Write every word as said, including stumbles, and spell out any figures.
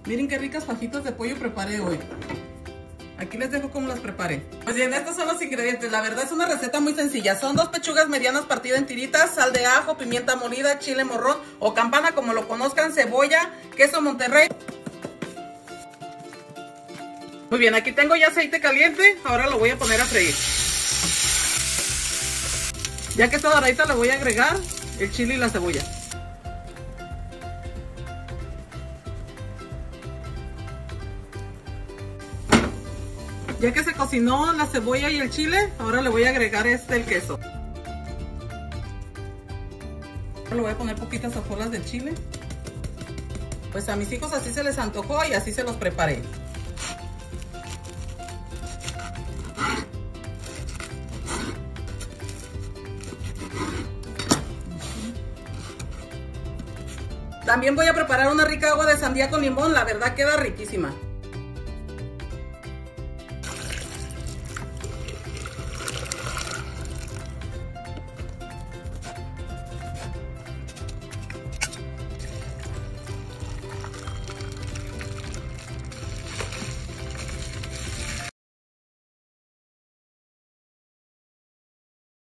Miren qué ricas fajitas de pollo preparé hoy. Aquí les dejo cómo las preparé. Pues bien, estos son los ingredientes. La verdad es una receta muy sencilla. Son dos pechugas medianas partidas en tiritas, sal de ajo, pimienta molida, chile morrón o campana como lo conozcan, cebolla, queso Monterrey. Muy bien, aquí tengo ya aceite caliente. Ahora lo voy a poner a freír. Ya que está doradita le voy a agregar el chile y la cebolla. Ya que se cocinó la cebolla y el chile, ahora le voy a agregar este el queso. Ahora le voy a poner poquitas hojuelas del chile. Pues a mis hijos así se les antojó y así se los preparé. También voy a preparar una rica agua de sandía con limón, la verdad queda riquísima.